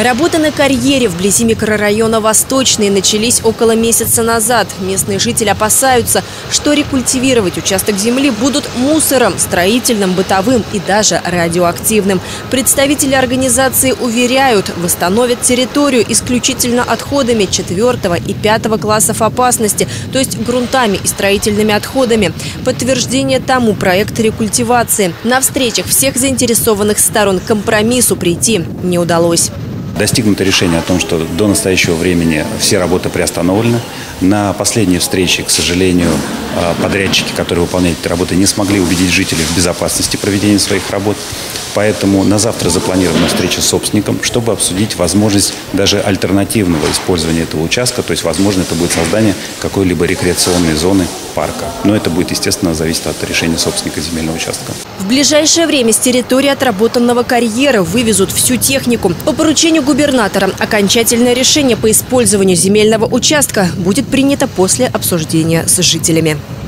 Работы на карьере вблизи микрорайона Восточный начались около месяца назад. Местные жители опасаются, что рекультивировать участок земли будут мусором, строительным, бытовым и даже радиоактивным. Представители организации уверяют, восстановят территорию исключительно отходами 4 и 5 классов опасности, то есть грунтами и строительными отходами. Подтверждение тому проект рекультивации. На встречах всех заинтересованных сторон к компромиссу прийти не удалось. Достигнуто решение о том, что до настоящего времени все работы приостановлены. На последней встрече, к сожалению, подрядчики, которые выполняют эти работы, не смогли убедить жителей в безопасности проведения своих работ. Поэтому на завтра запланирована встреча с собственником, чтобы обсудить возможность даже альтернативного использования этого участка. То есть, возможно, это будет создание какой-либо рекреационной зоны парка. Но это будет, естественно, зависеть от решения собственника земельного участка. В ближайшее время с территории отработанного карьера вывезут всю технику. По поручению губернатора окончательное решение по использованию земельного участка будет принято после обсуждения с жителями.